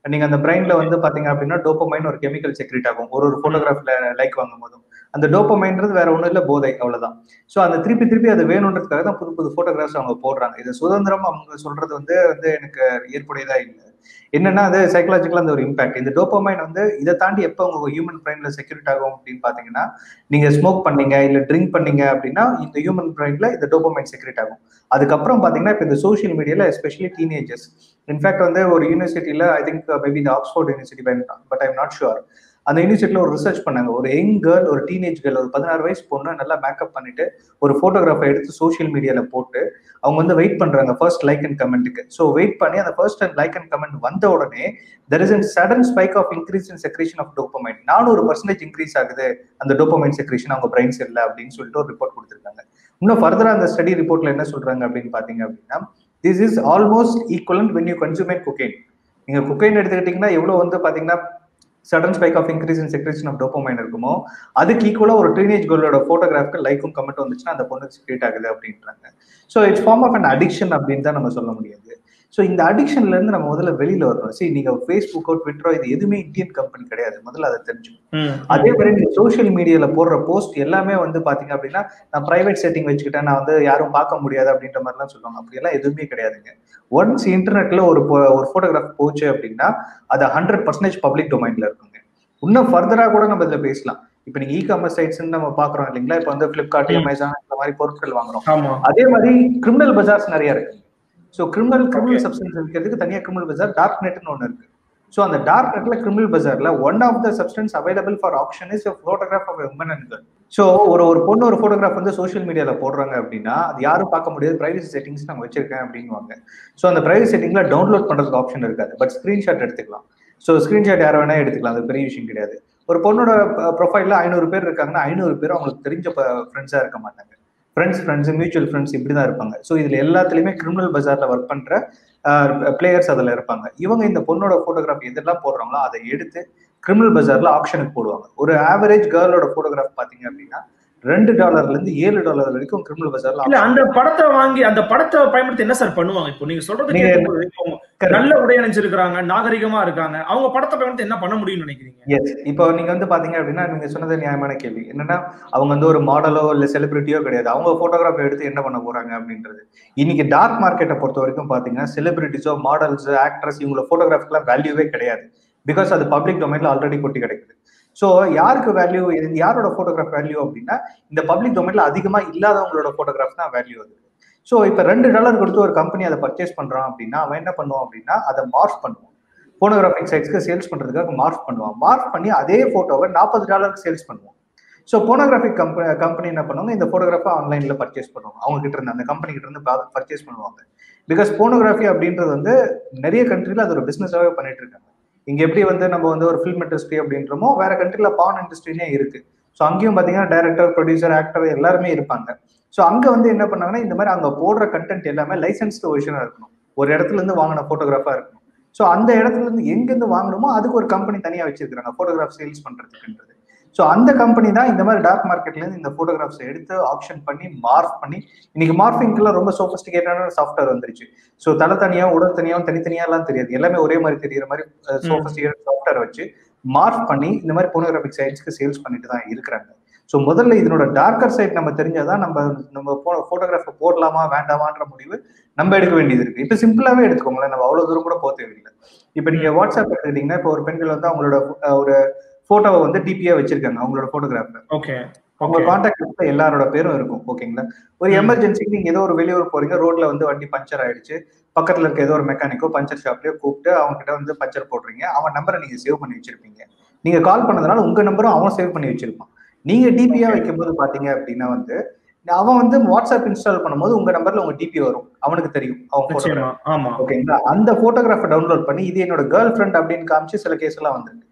நீங்க அந்த பிரெயின்ல வந்து பாத்தீங்க அப்படின்னா டோபமைன் ஒரு கெமிக்கல் செக்ரேட் ஆகும் ஒரு ஒரு போட்டோகிராஃப்ல லைக் வாங்கும் போதும். அந்த டோபமைன்றது வேற ஒண்ணும் இல்ல, போதை, அவ்வளவுதான். சோ அந்த திருப்பி திருப்பி அது வேணுன்றதுக்காக தான் புது புது போட்டோகிராஃப்ஸ் அவங்க போடுறாங்க. இது சுதந்திரம் அவங்க சொல்றது வந்து வந்து எனக்கு ஏற்புடையதா இல்லை. என்னன்னா அது சைக்கலாஜிக்கலா அந்த ஒரு இம்பாக்ட். இந்த டோபமைன் வந்து இதை தாண்டி எப்போ உங்க ஹியூமன் பிரெயின்ல செக்யூரிட் ஆகும் அப்படின்னு பாத்தீங்கன்னா, நீங்க ஸ்மோக் பண்ணீங்க இல்ல ட்ரிங்க் பண்ணீங்க அப்படின்னா இந்த ஹியூமன் பிரெயின்ல இந்த டோபமைன் செக்யூரிட் ஆகும். அதுக்கப்புறம் பாத்தீங்கன்னா இப்போ இந்த சோஷியல் மீடியால எஸ்பெஷலி டீனேஜர்ஸ், இன்ஃபேக்ட் வந்து ஒரு யூனிவர்சிட்டியில ஐ திங்க் மேபி இந்த Oxford university but I'm not sure, அந்த யூனிவர்சிட்டியில ஒரு ரிசர்ச் பண்ணாங்க. ஒரு யங் கேர்ள், ஒரு டீனேஜ் கேர்ள், ஒரு பதினாறு வயசு பொண்ணு நல்லா மேக்கப் பண்ணிட்டு ஒரு போட்டோகிராஃபை எடுத்து சோஷியல் மீடியால போட்டு அவங்க வந்து வெயிட் பண்றாங்க ஃபர்ஸ்ட் லைக் அண்ட் கமெண்ட்டுக்கு. ஸோ வெயிட் பண்ணி அந்த ஃபர்ஸ்ட் லைக் அண்ட் கமெண்ட் வந்த உடனே there is a sudden spike of increase in secretion of dopamine. நானூறு பர்சன்டேஜ் இன்க்ரீஸ் ஆகுது அந்த டோபமைன் செக்ரேஷன் அவங்க பிரெயின் செல்ல அப்படின்னு சொல்லிட்டு ஒரு ரிப்போர்ட் கொடுத்துருக்காங்க. இன்னும் ஃபர்தரா அந்த ஸ்டடி ரிப்போர்ட்ல என்ன சொல்றாங்க அப்படின்னு பாத்தீங்க அப்படின்னா, this is almost equivalent when you consume cocaine. நீங்க cocaine எடுத்துக்கிட்டீங்கன்னா எவ்வளவு வந்து பாத்தீங்கன்னா sudden spike of increase in secretion of dopamine இருக்குமோ அதுக்கு ஈக்குவலா ஒரு டீனேஜ் கேர்ளோட போட்டோகிராஃப்க்கு லைக்கும் கமெண்ட் வந்துச்சுன்னா அந்த பொண்ணுக்கு செக்ரேட் ஆகுது அப்படின்றாங்க. So it's form of an addiction அப்படின்னு தான் நம்ம சொல்ல முடியாது. ஸோ இந்த அடிக்ஷன்ல இருந்து நம்ம முதல்ல வெளியில வரணும். சரி, நீங்க ஃபேஸ்புக்கோ ட்விட்டரோ இது எதுவுமே இந்தியன் கம்பெனி கிடையாது, முதல்ல அதை தெரிஞ்சுக்கணும். அதே மாதிரி நீங்க சோஷியல் மீடியால போடுற போஸ்ட் எல்லாமே வந்து பாத்தீங்க அப்படின்னா நான் பிரைவேட் செட்டிங் வச்சுக்கிட்டேன், நான் வந்து யாரும் பார்க்க முடியாது அப்படின்ற மாதிரிலாம் சொல்லுவாங்க. அப்படியெல்லாம் எதுவுமே கிடையாதுங்க. ஒன்ஸ் இன்டர்நெட்ல ஒரு ஒரு போட்டோகிராஃப் போச்சு அப்படின்னா அது ஹண்ட்ரட் பர்சன்டேஜ் பப்ளிக் டொமைன்ல இருக்குங்க. இன்னும் ஃபர்தரா கூட நம்ம இதுல பேசலாம். இப்ப நீங்க இ காமர்ஸ் சைட்ஸ் நம்ம பாக்குறோம் இல்லைங்களா, இப்ப வந்து பிளிப்கார்ட், அமேசான் இந்த மாதிரி பொருட்கள் வாங்குறோம். அதே மாதிரி கிரிமினல் பஜார்ஸ் நிறைய இருக்கு. ஸோ கிரிமினல் கிரிமினல் சப்ஸ்டன்ஸ் இருக்கிறதுக்கு தனியாக கிரிமினல் பஜார், டார்க் நெட்னு ஒன்று இருக்கு. ஸோ அந்த டார்க் நெட்ல கிரிமினல் பஜார்ல one of the substance available for option is photograph of woman and girl. So ஒரு ஒரு பொண்ணு ஒரு போட்டோகிராஃப் வந்து சோஷியல் மீடியால போடுறாங்க அப்படின்னா அது யாரும் பார்க்க முடியாது, பிரைவசி செட்டிங்ஸ் நான் வச்சிருக்கேன் அப்படின்வாங்க. ஸோ அந்த பிரைவசி செட்டிங்ல டவுன்லோட் பண்றதுக்கு ஆப்ஷன் இருக்காது, பட் ஸ்கிரீன்ஷாட் எடுத்துக்கலாம். ஸோ ஸ்கிரீன்ஷாட் யாரை வேணா எடுத்துக்கலாம், அது பெரிய விஷயம் கிடையாது. ஒரு பொண்ணோட ப்ரொஃபைல்ல ஐநூறு பேர் இருக்காங்கன்னா ஐநூறு பேரும் அவங்களுக்கு தெரிஞ்ச ஃப்ரெண்ட்ஸா இருக்க மாட்டாங்க. ஃப்ரெண்ட்ஸ் ஃப்ரெண்ட்ஸ் மியூச்சுவல் ஃப்ரெண்ட்ஸ் இப்படி தான் இருப்பாங்க. ஸோ இதுல எல்லாத்துலயுமே கிரிமினல் பஜார்ல ஒர்க் பண்ற பிளேயர்ஸ் அதுல இருப்பாங்க. இவங்க இந்த பொண்ணோட போட்டோகிராஃப் எதெல்லாம் போடுறாங்களோ அதை எடுத்து கிரிமினல் பஜார்ல ஆப்ஷனுக்கு போடுவாங்க. ஒரு ஆவரேஜ் கேர்ளோட போட்டோகிராஃப் பாத்தீங்க அப்படின்னா ரெண்டு டாலர்ல இருந்து ஏழு டாலர் வரைக்கும் கிரிமினல் பஜார்ல. இல்ல அந்த படத்தை வாங்கி அந்த படத்தை பயன்படுத்தி என்ன சார் பண்ணுவாங்க? இப்போ நீங்க சொல்றது கேட்கும்போது நல்ல உடை அணிஞ்சிருக்காங்க, நாகரிகமா இருக்காங்க, அவங்க படத்தை பயன்படுத்தி என்ன பண்ண முடியும்னு நினைக்கிறீங்க? எஸ், இப்போ நீங்க வந்து பாத்தீங்க அப்படின்னா நீங்க சொன்னது நியாயமான கேள்வி. என்னன்னா அவங்க வந்து ஒரு மாடலோ இல்ல செலிபிரிட்டியோ கிடையாது, அவங்க போட்டோகிராஃப் எடுத்து என்ன பண்ண போறாங்க அப்படின்றது. இன்னைக்கு டார்க் மார்க்கெட்டை பொறுத்த வரைக்கும் பாத்தீங்கன்னா செலிபிரிட்டிஸோ மாடல்ஸ் ஆக்ட்ரஸ் இவங்களோட போட்டோகிராஃப்க்குலாம் வேல்யூவே கிடையாது. பிகாஸ் அது பப்ளிக் டொமைன்ல ஆல்ரெடி கொட்டி கிடைக்குது. ஸோ யாருக்கு வேல்யூ, யாரோட போட்டோகிராஃப் வேல்யூ அப்படின்னா இந்த பப்ளிக் டொமைன்ல அதிகமா இல்லாதவங்களோட போட்டோகிராஃப் தான் வேல்யூ அது. ஸோ இப்போ ரெண்டு டாலர் கொடுத்து ஒரு கம்பெனி அதை பர்ச்சேஸ் பண்றான் அப்படின்னா அவன் என்ன பண்ணுவான் அப்படின்னா அதை மார்க் பண்ணுவான், போனோகிராஃபிக் சைட்ஸ்க்கு சேல்ஸ் பண்றதுக்காக மார்க் பண்ணுவான். மார்க் பண்ணி அதே போட்டோவை நாற்பது டாலருக்கு சேல்ஸ் பண்ணுவான். ஸோ போனோகிராஃபிக் கம்பெனி கம்பெனி என்ன பண்ணுவாங்க, இந்த போட்டோகிராஃபை ஆன்லைன்ல பர்ச்சேஸ் பண்ணுவாங்க, அவங்க கிட்ட இருந்து அந்த கம்பெனி கிட்ட இருந்து பர்ச்சேஸ் பண்ணுவாங்க. பிகாஸ் போனோகிராஃபி அப்படின்றது வந்து நிறைய கண்ட்ரில அது ஒரு பிசினஸாவே பண்ணிட்டு இருக்காங்க. இங்க எப்படி வந்து நம்ம வந்து ஒரு ஃபில்ம் இண்டஸ்ட்ரி அப்படின்றமோ வேற கண்ட்ரில பான் இண்டஸ்ட்ரினே இருக்கு. ஸோ அங்கேயும் பாத்தீங்கன்னா டைரக்டர், ப்ரொடியூசர், ஆக்டர் எல்லாருமே இருப்பாங்க. ஸோ அங்க வந்து என்ன பண்ணாங்கன்னா இந்த மாதிரி அங்க போடுற கண்டென்ட் எல்லாமே லைசன்ஸ்டு ஒரிஜினா இருக்கணும், ஒரு இடத்துல இருந்து வாங்கின போட்டோகிராஃபா இருக்கணும். ஸோ அந்த இடத்துல இருந்து எங்க இருந்து வாங்கணுமோ அதுக்கு ஒரு கம்பெனி தனியா வச்சிருக்காங்க போட்டோகிராஃப் சேல்ஸ் பண்றதுக்குன்றது. ஸோ அந்த கம்பெனி தான் இந்த மாதிரி டார்க் மார்க்கெட்ல இருந்து இந்த போட்டோகிராஃப்ஸ் எடுத்து ஆப்ஷன் பண்ணி மார்க் பண்ணி, இன்னைக்கு மார்பிங்லாம் ரொம்ப சோபிஸ்டிகேட்டான சாஃப்ட்வேர் வந்துருச்சு. ஸோ தலை தனியா உடல் தனியாவும் தனித்தனியா எல்லாம் தெரியாது, எல்லாமே ஒரே மாதிரி தெரியுற மாதிரி சோபிஸ்டிகேட் சாஃப்ட்வேர் வச்சு மார்க் பண்ணி இந்த மாதிரி போனோகிராஃபிக் சைட்ஸ்க்கு சேல்ஸ் பண்ணிட்டு தான் இருக்கிறாங்க. ஸோ முதல்ல இதனோட டார்க்கர் சைட் நம்ம தெரிஞ்சாதான் நம்ம நம்ம போட்டோகிராஃபை போடலாமா வேண்டாமான்ற முடிவு நம்ம எடுக்க வேண்டியது இருக்கு. இப்ப சிம்பிளாவே எடுத்துக்கோங்களேன், நம்ம அவ்வளவு தூரம் கூட போக தேவையில்லை. இப்ப நீங்க வாட்ஸ்அப் எடுத்துக்கிட்டீங்கன்னா இப்போ ஒரு பெண்கள் வந்து அவங்களோட ஒரு போட்டோவை வந்து டிபியா வச்சிருக்காங்க அவங்களோட போட்டோகிராஃபர். ஓகே, அவங்க கான்டாக்ட் லிஸ்ட்ல எல்லாரோட பேரும் இருக்கும். ஓகேங்களா, ஒரு எமர்ஜென்சிக்கு நீங்க ஏதோ ஒரு வெளியூர் போறீங்க, ரோட்ல வந்து வண்டி பஞ்சர் ஆயிடுச்சு, பக்கத்துல இருக்க ஏதோ ஒரு மெக்கானிக்கோ பஞ்சர் ஷாப்லயோ கூப்பிட்டு அவங்க கிட்ட வந்து பஞ்சர் போடுறீங்க, அவன் நம்பரை நீங்க சேவ் பண்ணி வச்சிருப்பீங்க. நீங்க கால் பண்ணதுனால உங்க நம்பரும் அவன் சேவ் பண்ணி வச்சிருப்பான். நீங்க டிபியா வைக்கும் போது பாத்தீங்க அப்படின்னா வந்து அவன் வந்து வாட்ஸ்அப் இன்ஸ்டால் பண்ணும்போது உங்க நம்பர்ல உங்க டிபி வரும், அவனுக்கு தெரியும் அவன் போட்டோகிராஃப். ஓகேங்களா, அந்த போட்டோகிராஃபை டவுன்லோட் பண்ணி இது என்னோட கேர்ள் ஃப்ரெண்ட் அப்படின்னு காமிச்சு சில கேஸ் எல்லாம் வந்துருக்கு.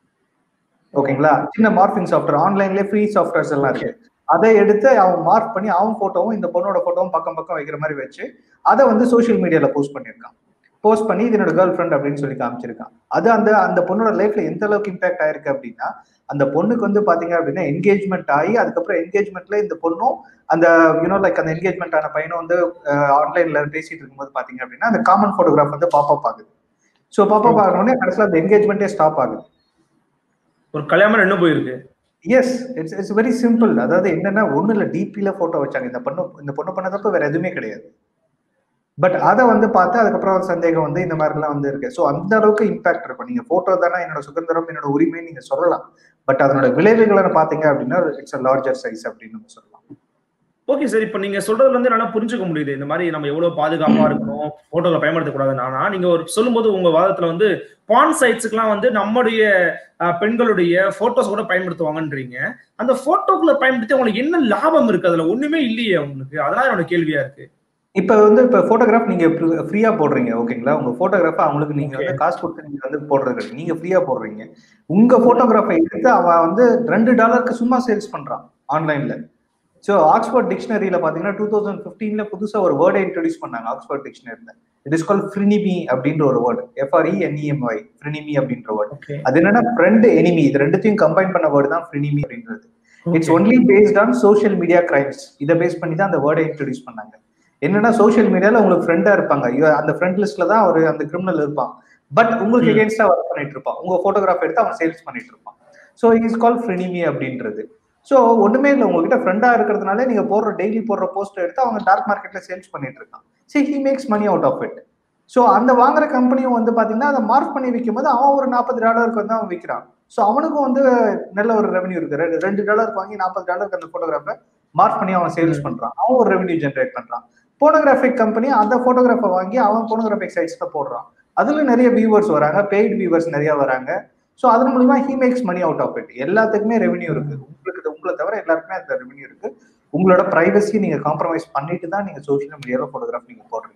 ஓகேங்களா, சின்ன மார்பிங் சாஃப்ட்வேர் ஆன்லைன்லேயே ஃப்ரீ சாஃப்ட்வேர்ஸ் எல்லாம் இருக்கு. அதை எடுத்து அவன் மார்க் பண்ணி அவன் போட்டோவும் இந்த பொண்ணோட போட்டோவும் பக்கம் பக்கம் வைக்கிற மாதிரி வச்சு அதை வந்து சோஷியல் மீடியால போஸ்ட் பண்ணியிருக்கான். போஸ்ட் பண்ணி இது என்னோட கேர்ள் ஃப்ரெண்ட் அப்படின்னு சொல்லி காமிச்சிருக்கான். அது அந்த அந்த பொண்ணோட லைஃப்ல எந்த அளவுக்கு இம்பாக்ட் ஆயிருக்கு அப்படின்னா அந்த பொண்ணுக்கு வந்து பாத்தீங்க அப்படின்னா என்கேஜ்மெண்ட் ஆகி அதுக்கப்புறம் என்கேஜ்மெண்ட்ல இந்த பொண்ணும் அந்த யூனோ லைக் அந்த என்கேஜ்மெண்ட் ஆன பையனும் வந்து ஆன்லைன்ல பேசிட்டு இருக்கும்போது பாத்தீங்க அப்படின்னா அந்த காமன் போட்டோகிராஃப் வந்து பாப் அப் ஆகுது. ஸோ பாப்பா பார்க்கணுன்னே கடைசியில் அந்த என்கேஜ்மெண்ட்டே ஸ்டாப் ஆகுது. ஒரு கல்யாணம் என்ன போயிருக்கு. Yes, it's it's very simple. அதாவது என்னன்னா ஒன்றும் இல்லை, டிபியில போட்டோ வச்சாங்க, இந்த பொண்ணு இந்த பொண்ணு பண்ணதப்ப வேற எதுவுமே கிடையாது. பட் அதை வந்து பார்த்து அதுக்கப்புறம் சந்தேகம் வந்து இந்த மாதிரிலாம் வந்து இருக்கு. ஸோ அந்த அளவுக்கு இம்பாக்ட் இருக்கும். நீங்க போட்டோ தானே என்னோட சுதந்திரம் என்னோட உரிமை நீங்க சொல்லலாம், பட் அதனோட விளைவுகளை பார்த்தீங்க அப்படின்னா இட்ஸ் அ லார்ஜர் சைஸ் அப்படின்னு நம்ம சொல்லலாம். ஓகே சார், இப்போ நீங்க சொல்றதுல இருந்து நல்லா புரிஞ்சுக்க முடியுது இந்த மாதிரி நம்ம எவ்வளவு பாதுகாப்பா இருக்கணும், போட்டோவை பயன்படுத்தக்கூடாதுன்னு. ஆனா நீங்க ஒரு சொல்லும்போது உங்க வாதத்துல வந்து பான் சைட்ஸுக்குலாம் வந்து நம்முடைய பெண்களுடைய போட்டோஸ் கூட பயன்படுத்துவாங்கன்றீங்க. அந்த போட்டோக்குள்ள பயன்படுத்தி உங்களுக்கு என்ன லாபம் இருக்கு? அதுல ஒண்ணுமே இல்லையே உங்களுக்கு. அதெல்லாம் என்னோட கேள்வியா இருக்கு. இப்ப வந்து இப்ப போட்டோகிராஃப் நீங்க ஃப்ரீயா போடுறீங்க, ஓகேங்களா? உங்க போட்டோகிராஃப் அவங்களுக்கு நீங்க வந்து காசு கொடுத்து நீங்க வந்து போடுறது நீங்க ஃப்ரீயா போடுறீங்க. உங்க போட்டோகிராஃபை எடுத்து அவன் வந்து ரெண்டு டாலருக்கு சும்மா சேல்ஸ் பண்றான் ஆன்லைன்ல. ஸோ ஆக்ஸ்போர்ட் டிக்ஷனரியில பாத்தீங்கன்னா டூ தௌசண்ட் பிப்டீன்ல புதுசா ஒரு வேர்டை இன்ட்ரோடியூஸ் பண்ணாங்க ஆக்ஸ்போர்ட் டிக்ஷனரியில. இட் இஸ் கால் ஃப்ரினிமி அப்படின்ற ஒரு வேர்டு, எஃப்ஆர்இஎன்இஎம்ஒய், ஃப்ரினிமி அப்படின்ற வேர்டு. அது என்னன்னா ஃப்ரெண்ட் எனிமி, இது ரெண்டுத்தையும் கம்பைன் பண்ண வேர்டு தான் ஃப்ரினிமி அப்படின்றது. It's only based on social media crimes. இதை பேஸ் பண்ணி தான் அந்த வேர்டை இன்ட்ரோடியூஸ் பண்ணாங்க. என்னன்னா சோஷியல் மீடியால உங்களுக்கு ஃப்ரெண்டா இருப்பாங்க, அந்த ஃப்ரெண்ட் லிஸ்ட்ல தான் ஒரு அந்த கிரிமினல் இருப்பான், பட் உங்களுக்கு எகேன்ஸ்டா ஒர்க் பண்ணிட்டு இருப்பான், உங்க போட்டோகிராஃப் எடுத்து அவன் சேல்ஸ் பண்ணிட்டு இருப்பான். So it is call frenemy அப்படின்றது. ஸோ ஒண்ணுமே இல்லை, உங்ககிட்ட ஃப்ரெண்டா இருக்கிறதுனால நீங்க போடுற டெய்லி போடுற போஸ்ட் எடுத்து அவங்க டார்க் மார்க்கெட்ல சேல்ஸ் பண்ணிட்டு இருக்கான். சரி, he makes money out of it. So அந்த வாங்குற கம்பெனியும் வந்து பாத்தீங்கன்னா அதை மார்க் பண்ணி விற்கும் போது அவன் ஒரு நாற்பது டாலருக்கு வந்து அவன் விற்கிறான். ஸோ அவனுக்கும் வந்து நல்ல ஒரு ரெவன்யூ இருக்கு. ரெண்டு டாலருக்கு வாங்கி நாற்பது டாலருக்கு அந்த போட்டோகிராஃபை மார்க் பண்ணி அவன் சேல்ஸ் பண்றான், அவன் ஒரு ரெவன்யூ ஜென்ரேட் பண்றான். போனோகிராஃபிக் கம்பெனி அந்த போட்டோகிராஃபை வாங்கி அவன் போனோகிராஃபிக் சைட்ஸ்ல போடுறான். அதுல நிறைய வியூவர்ஸ் வராங்க, பெய்ட் வியூவர்ஸ் நிறைய வராங்க. ஸோ அதன் மூலியமா he makes money out of it. எல்லாத்துக்குமே ரெவன்யூ இருக்கு, உங்களுக்கு உங்களை தவிர எல்லாருக்குமே அந்த ரெவன்யூ இருக்கு. உங்களோட பிரைவசி நீங்க காம்ப்ரமைஸ் பண்ணிட்டு தான் நீங்க சோஷியல் மீடியால போட்டோகிராஃப் நீங்க போடுறீங்க.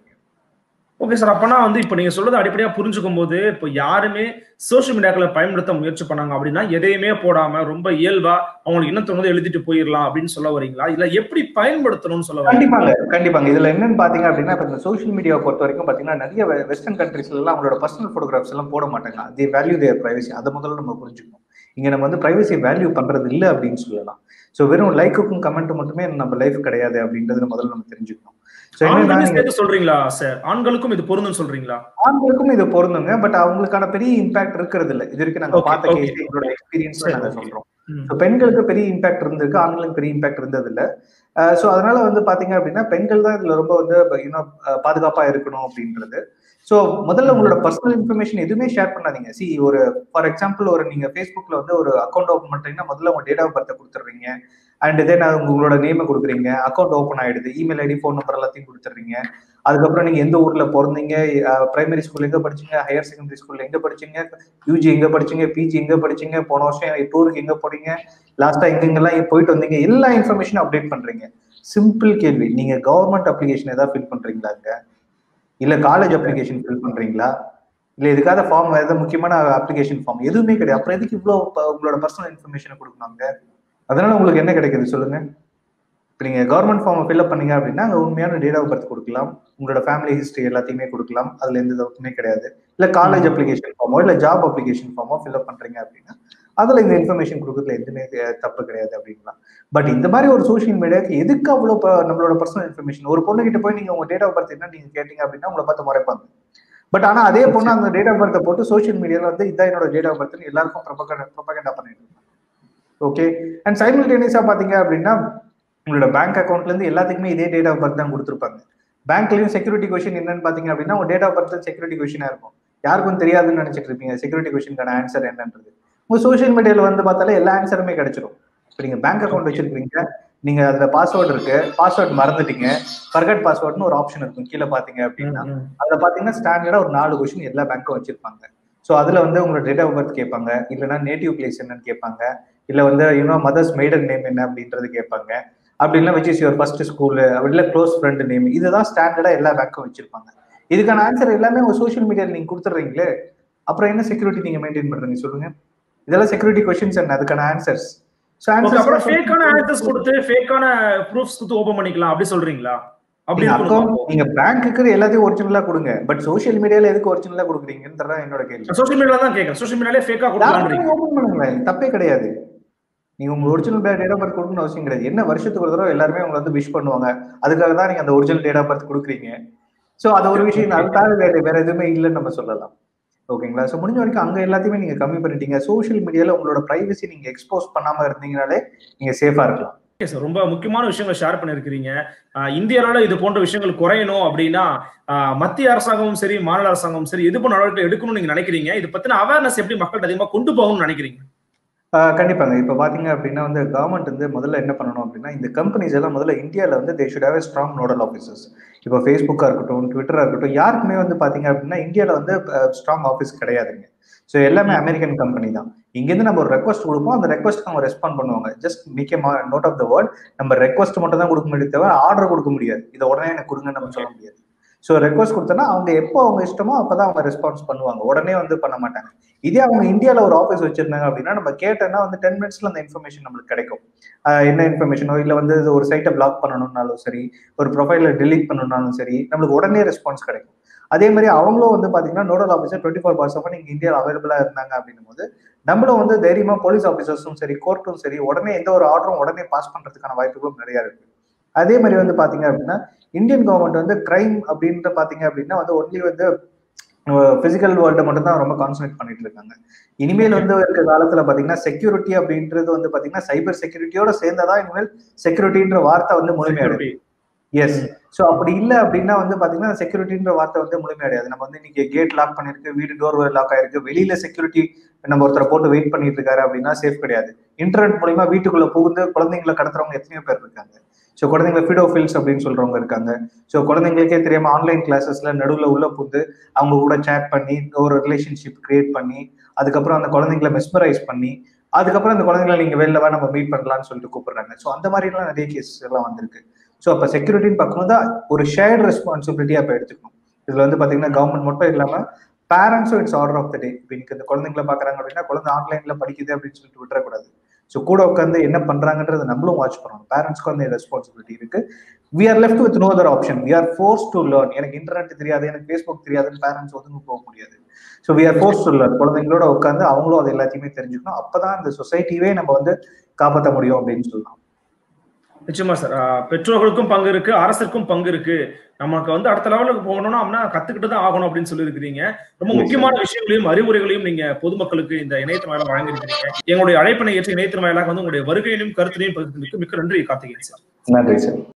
ஓகே சார், அப்பனா வந்து இப்போ நீங்க சொல்றது அடிப்படையா புரிஞ்சுக்கும் போது இப்போ யாருமே சோஷியல் மீடியாக்களை பயன்படுத்த முயற்சி பண்ணாங்க அப்படின்னா எதையுமே போடாம ரொம்ப இயல்பா அவங்களுக்கு என்ன தோணுதோ எழுதிட்டு போயிடலாம் அப்படின்னு சொல்ல வரீங்களா? இல்ல எப்படி பயன்படுத்தணும்னு சொல்ல? கண்டிப்பாங்க கண்டிப்பாங்க. இதுல என்னன்னு பாத்தீங்க அப்படின்னா இப்ப இந்த சோஷியல் மீடியாவை பொறுத்த வரைக்கும் பாத்தீங்கன்னா நிறைய வெஸ்டர்ன் கண்ட்ரீஸ்ல எல்லாம் அவங்களோட பர்சனல் போட்டோகிராஃப்ஸ் எல்லாம் போட மாட்டாங்க. The value their privacy. அதை முதல்ல நம்ம புரிஞ்சுக்கணும். இங்க நம்ம வந்து பிரைவசி வேல்யூ பண்றது இல்லை அப்படின்னு சொல்லலாம். ஸோ வெறும் லைக்குக்கும் கமெண்ட் மட்டுமே நம்ம லைஃப் கிடையாது அப்படின்றத முதல்ல நம்ம தெரிஞ்சுக்கணும். சொல்றீங்களா சார்? ஆண்களுக்கும் இது பொருந்தும் சொல்றீங்களா? ஆண்களுக்கும் இது பொருந்துங்க, பட் அவங்களுக்கான பெரிய இம்பாக்ட் இருக்கிறது இல்லை. இது வரைக்கும் நாங்க பார்த்த கேஸ் எங்களோட எக்ஸ்பீரியன்ஸ்ல நாங்க சொல்றோம். பெண்களுக்கு பெரிய இம்பாக்ட் இருந்திருக்கு, ஆண்களுக்கு பெரிய இம்பாக்ட் இருந்தது இல்லை. ஸோ அதனால வந்து பாத்தீங்க அப்படின்னா பெண்கள் தான் இதுல ரொம்ப வந்து இன்னும் பாதுகாப்பா இருக்கணும் அப்படின்றது. ஸோ முதல்ல உங்களோட பர்சனல் இன்ஃபர்மேஷன் எதுவுமே ஷேர் பண்ணாதீங்க. சி ஒரு ஃபார் எக்ஸாம்பிள் ஒரு நீங்க ஃபேஸ்புக்ல வந்து ஒரு அக்கௌண்ட் ஓப்பன் பண்றீங்கன்னா முதல்ல உங்க டேட் ஆஃப் பர்த்தை கொடுத்துடுறீங்க, அண்ட் தென் உங்களோட நேமை கொடுக்குறீங்க, அக்கௌண்ட் ஓப்பன் ஆயிடுது, இமெயில் ஐடி ஃபோன் நம்பர் எல்லாத்தையும் கொடுத்துட்றீங்க. அதுக்கப்புறம் நீங்க எந்த ஊர்ல பிறந்தீங்க, பிரைமரி ஸ்கூல் எங்க படிச்சீங்க, ஹையர் செகண்டரி ஸ்கூல்ல எங்க படிச்சீங்க, யூஜி எங்க படிச்சீங்க, பிஜி எங்க படிச்சீங்க, போன வருஷம் டூருக்கு எங்க போறீங்க, லாஸ்டா எங்கெங்கெல்லாம் போயிட்டு வந்தீங்க, எல்லா இன்ஃபர்மேஷனும் அப்டேட் பண்றீங்க. சிம்பிள் கேள்வி, நீங்க கவர்மெண்ட் அப்ளிகேஷன் ஏதாவது ஃபில் பண்றீங்களாங்க, இல்ல காலேஜ் அப்ளிகேஷன் ஃபில் பண்றீங்களா, இல்ல எதுக்காக ஃபார்ம் ஏதாவது முக்கியமான அப்ளிகேஷன் ஃபார்ம் எதுவுமே கிடையாது. அப்புறம் எதுக்கு இவ்வளவு உங்களோட பர்சனல் இன்ஃபர்மேஷனை கொடுக்கணுங்க? அதனால உங்களுக்கு என்ன கிடைக்குது சொல்லுங்க? இப்போ நீங்க கவர்மெண்ட் ஃபார்மை ஃபில்அப் பண்ணீங்க அப்படின்னா அங்கே உண்மையான டேட் ஆஃப் பர்த் கொடுக்கலாம், உங்களோட ஃபேமிலி ஹிஸ்ட்ரி எல்லாத்தையுமே கொடுக்கலாம், அதுல எந்த தப்புமே கிடையாது. இல்லை காலேஜ் அப்ளிகேஷன் ஃபார்மோ இல்லை ஜாப் அப்ளிகேஷன் ஃபார்மோ ஃபில்அப் பண்றீங்க அப்படின்னா அதுல இந்த இன்ஃபர்மேஷன் கொடுக்கறதுல எதுவுமே தப்பு கிடையாது அப்படின்லாம். பட் இந்த மாதிரி ஒரு சோஷியல் மீடியாவுக்கு எதுக்கு அவ்வளோ நம்மளோட பர்சனல் இன்ஃபர்மேஷன்? ஒரு பொண்ணு கிட்ட போய் நீங்க உங்க டேட் ஆஃப் பர்த் என்ன நீங்க கேட்டீங்க அப்படின்னா உங்களை பார்த்து முறைப்பாங்க. பட் ஆனா அதே பொண்ணு அந்த டேட் ஆஃப் பர்த்தை போட்டு சோஷியல் மீடியால வந்து இதான் என்னோட டேட் ஆஃப் பர்த்னு எல்லாருக்கும் ப்ரொபகண்டா பண்ணிட்டு இருக்காங்க. ஓகே, அண்ட் சைமல்டேனியஸா பாத்தீங்க அப்படின்னா உங்களோட பேங்க் அக்கௌண்ட்ல இருந்து எல்லாத்துக்குமே இதே டேட் ஆஃப் பர்த் தான் கொடுத்துருப்பாங்க. பேங்க்லயும் செக்யூரிட்டி கொஸ்டின் என்னன்னு பாத்தீங்க அப்படின்னா உங்க டேட் ஆஃப் பர்த் செக்யூரிட்டி கொஸ்டினா இருக்கும். யாருக்கும் தெரியாதுன்னு நினைச்சிட்டு இருப்பீங்க செக்யூரிட்டி கொஸ்டினுக்கான ஆன்சர் என்னன்றது. உங்க சோஷியல் மீடியால வந்து பார்த்தாலே எல்லா ஆன்சருமே கிடைச்சிடும். இப்போ நீங்க பேங்க் அக்கௌண்ட் வச்சிருக்கீங்க, நீங்க அதுல பாஸ்வேர்டு இருக்கு, பாஸ்வேர்ட் மறந்துட்டீங்க, ஃபர்கட் பாஸ்வேர்ட்னு ஒரு ஆப்ஷன் இருக்கும் கீழே பாத்தீங்க அப்படின்னா. அதுல பாத்தீங்கன்னா ஸ்டாண்டர்டா ஒரு நாலு கொஸ்டின் எல்லா பேங்க்கும் வச்சிருப்பாங்க. ஸோ அதுல வந்து உங்களோட டேட் ஆஃப் பர்த் கேட்பாங்க, இல்லைன்னா நேட்டிவ் பிளேஸ் என்னன்னு கேட்பாங்க, இல்ல வந்து யூனோ மதர்ஸ் மெய்டன் நேம் என்ன அப்படின்றது கேட்பாங்க, அப்படி இல்லை which is your first school, அப்படி இல்லை க்ளோஸ் ஃப்ரெண்ட் நேம். இதுதான் ஸ்டாண்டர்டா எல்லா பேங்க்கும் வச்சிருப்பாங்க. இதுக்கான ஆன்சர் எல்லாமே உங்க சோஷியல் மீடியால நீங்க கொடுத்துட்றீங்களே, அப்புறம் என்ன செக்யூரிட்டி நீங்க மெயின்டைன் பண்றீங்க சொல்லுங்க? இதெல்லாம் செக்யூரிட்டி क्वेश्चंस என்ன, அதுக்கான ஆன்சர்ஸ். சோ ஆன்சர்ஸ் அப்புறம் ஃபேக்கான ஆன்சர்ஸ் கொடுத்து ஃபேக்கான ப்ரூஃப்ஸ் கொடுத்து ஓபன் பண்ணிக்கலாம் அப்படி சொல்றீங்களா? அப்படி அக்கவுண்ட் நீங்க பேங்க்குக்கு எல்லாத்தையும் ஒரிஜினலா கொடுங்க, பட் சோஷியல் மீடியால எதுக்கு ஒரிஜினலா கொடுக்குறீங்கன்றத என்னோட கேள்வி. சோஷியல் மீடியால தான் கேக்குறேன். சோஷியல் மீடியால ஃபேக்கா கொடுக்கலாம்ன்றீங்க. ஓபன் பண்ணுங்க, தப்பே கிடையாது. நீங்க உங்க ஒரிஜினல் டேட் ஆஃப் பர்த் கொடுக்கணும்னு அவசியம் கிடையாது. என்ன வருஷத்துக்கு ஒரு தடவை எல்லாருமே உங்களை வந்து விஷ் பண்ணுவாங்க, அதுக்காக தான் நீங்க அந்த ஒரிஜினல் டேட் ஆஃப் பர்த் கொடுக்குறீங்க. சோ அது ஒரு விஷயம், அதுக்காக வேற வேற எதுவுமே இல்லைன்னு நம்ம சொல்லலாம். ஓகேங்களா? ஸோ முடிஞ்ச வரைக்கும் அங்க எல்லாத்தையுமே நீங்க கம்மி பண்ணிட்டீங்க. சோஷியல் மீடியால உங்களோட பிரைவசி நீங்க எக்ஸ்போஸ் பண்ணாம இருந்தீங்கனாலே நீங்க சேஃபா இருக்கலாம். சார் ரொம்ப முக்கியமான விஷயங்களை ஷேர் பண்ணிருக்கிறீங்க. இந்திய அளவில் இது போன்ற விஷயங்கள் குறையணும் அப்படின்னா மத்திய அரசாங்கமும் சரி மாநில அரசாங்கமும் சரி எது போன்ற நடவடிக்கை எடுக்கணும்னு நீங்க நினைக்கிறீங்க? இது பத்தின அவேர்னஸ் எப்படி மக்கள் அதிகமா கொண்டு போகணும்னு நினைக்கிறீங்க? கண்டிப்பாங்க. இப்ப பாத்தீங்க அப்படின்னா வந்து கவர்மெண்ட் வந்து முதல்ல என்ன பண்ணணும் அப்படின்னா இந்த கம்பெனிஸ் எல்லாம் முதல்ல இந்தியாவில் வந்து they should have a strong nodal officers. இப்போ ஃபேஸ்புக்கா இருக்கட்டும் ட்விட்டரா இருக்கட்டும் யாருக்குமே வந்து பாத்தீங்க அப்படின்னா இந்தியாவில் வந்து ஸ்ட்ராங் ஆஃபீஸ் கிடையாதுங்க. ஸோ எல்லாமே அமெரிக்கன் கம்பெனி தான். இங்கேருந்து நம்ம ஒரு ரெக்வஸ்ட் கொடுப்போம், அந்த ரெக்வஸ்ட் அவங்க ரெஸ்பாண்ட் பண்ணுவாங்க. Just make a note of the word. நம்ம ரெக்வஸ்ட் மட்டும் தான் கொடுக்க முடியாது தவிர ஆர்டர் கொடுக்க முடியாது. இதை உடனே எனக்கு கொடுங்கன்னு நம்ம சொல்ல முடியாது. ஸோ ரெக்வஸ்ட் கொடுத்தோன்னா அவங்க எப்போ அவங்க இஷ்டமோ அப்பதான் அவங்க ரெஸ்பான்ஸ் பண்ணுவாங்க, உடனே வந்து பண்ண மாட்டாங்க. இதே அவங்க இந்தியாவில் ஒரு ஆஃபீஸ் வச்சிருந்தாங்க அப்படின்னா நம்ம கேட்டோன்னா வந்து டென் மினிட்ஸ்ல அந்த இன்ஃபர்மேஷன் நம்மளுக்கு கிடைக்கும். என்ன இன்ஃபர்மேஷனோ இல்லை வந்து ஒரு சைட்டை பிளாக் பண்ணணும்னாலும் சரி, ஒரு ப்ரொஃபைல டிலீட் பண்ணணும்னாலும் சரி, நம்மளுக்கு உடனே ரெஸ்பான்ஸ் கிடைக்கும். அதே மாதிரி அவங்களும் வந்து பாத்தீங்கன்னா nodal officer twenty four by seven இங்க இந்தியாவில் அவைலபிளா இருந்தாங்க அப்படின்னும் போது நம்மளும் வந்து தைரியமா போலீஸ் ஆஃபீஸர்ஸும் சரி கோர்ட்டும் சரி உடனே எந்த ஒரு ஆர்டரும் உடனே பாஸ் பண்றதுக்கான வாய்ப்புகளும் நிறைய இருக்கு. அதே மாதிரி வந்து பாத்தீங்க அப்படின்னா இந்தியன் கவர்மெண்ட் வந்து கிரைம் அப்படின்ற பாத்தீங்க அப்படின்னா வந்து ஒன்லி வந்து பிசிக்கல் வேர்ல்ட மட்டும் தான் ரொம்ப கான்சன்ட்ரேட் பண்ணிட்டு இருக்காங்க. இனிமேல் வந்து இருக்க காலத்துல பாத்தீங்கன்னா செக்யூரிட்டி அப்படின்றது வந்து பாத்தீங்கன்னா சைபர் செக்யூரிட்டியோட சேர்ந்ததான் இனிமேல் செக்யூரிட்டின்ற வார்த்தை வந்து முழுமையடையுது. எஸ். ஸோ அப்படி இல்லை அப்படின்னா வந்து பாத்தீங்கன்னா செக்யூரிட்டின்ற வார்த்தை வந்து முழுமையடையாது. நம்ம வந்து இன்னைக்கு கேட் லாக் பண்ணிருக்கு, வீடு டோர் லாக் ஆயிருக்கு, வெளியில செக்யூரிட்டி நம்ம ஒருத்தரை போட்டு வெயிட் பண்ணிட்டு இருக்காரு அப்படின்னா சேஃப் கிடையாது. இன்டர்நெட் மூலியமா வீட்டுக்குள்ள புகுந்து குழந்தைங்களை கடத்துறவங்க எத்தனையோ பேர் இருக்காங்க. ஸோ குழந்தைங்களை ஃபிடோஃபில்ஸ் அப்படின்னு சொல்றவங்க இருக்காங்க. ஸோ குழந்தைங்களுக்கே தெரியாம ஆன்லைன் கிளாஸஸ்ல நடுவில் உள்ள புகுந்து அவங்க கூட சேட் பண்ணி ஒரு ரிலேஷன்ஷிப் கிரியேட் பண்ணி அதுக்கப்புறம் அந்த குழந்தைங்களை மெஸ்மரைஸ் பண்ணி அதுக்கப்புறம் அந்த குழந்தைங்களை நீங்க வெளில நம்ம மீட் பண்ணலாம்னு சொல்லிட்டு கூப்பிடுறாங்க. ஸோ அந்த மாதிரி எல்லாம் நிறைய கேசஸ் எல்லாம் வந்திருக்கு. ஸோ அப்போ செக்யூரிட்டின்னு பார்க்கும்போது தான் ஒரு ஷேர்ட் ரெஸ்பான்சிபிலிட்டியா இப்போ எடுத்துக்கணும். இதுல வந்து பாத்தீங்கன்னா கவர்மெண்ட் மட்டும் இல்லாம பேரண்ட்ஸும் it's order of the day. இப்போ இன்னைக்கு இந்த குழந்தைங்களை பாக்குறாங்க அப்படின்னா குழந்தை ஆன்லைன்ல படிக்குது அப்படின்னு சொல்லிட்டு விட்டுறக்கூடாது. ஸோ கூட உட்காந்து என்ன பண்றாங்கன்றத நம்மளும் வாட்ச் பண்ணணும். பேரண்ட்ஸ்க்கு வந்து ரெஸ்பான்சிபிலிட்டி இருக்கு. We are left with no other option. We are force to learn. எனக்கு இன்டர்நெட் தெரியாது, எனக்கு ஃபேஸ்புக் தெரியாதுன்னு பேரண்ட்ஸ் ஒதுங்க போக முடியாது. ஸோ we are force to learn. குழந்தைங்களோட உட்காந்து அவங்களும் அது எல்லாத்தையுமே தெரிஞ்சுக்கணும். அப்பதான் இந்த சொசைட்டியே நம்ம வந்து காப்பாற்ற முடியும் அப்படின்னு சொல்லலாம். நிச்சயமா சார். பெற்றோர்களுக்கும் பங்கு இருக்கு, அரசுக்கும் பங்கு இருக்கு. நமக்கு வந்து அடுத்த லெவலுக்கு போகணும்னா அப்படின்னா கத்துக்கிட்டு தான் ஆகணும் அப்படின்னு சொல்லி இருக்கிறீங்க. ரொம்ப முக்கியமான விஷயங்களையும் அறிவுரைகளையும் நீங்க பொதுமக்களுக்கு இந்த இணையத்தின் வாயிலாக வழங்கியிருக்கிறீங்க. எங்களுடைய அழைப்பினை ஏற்ற இணையத்தின் வாயிலாக வந்து உங்களுடைய வருகையிலும் கருத்தினையும் பகிர்ந்ததுக்கு மிக்க நன்றி கார்த்திகேயன் சார். நன்றி சார்.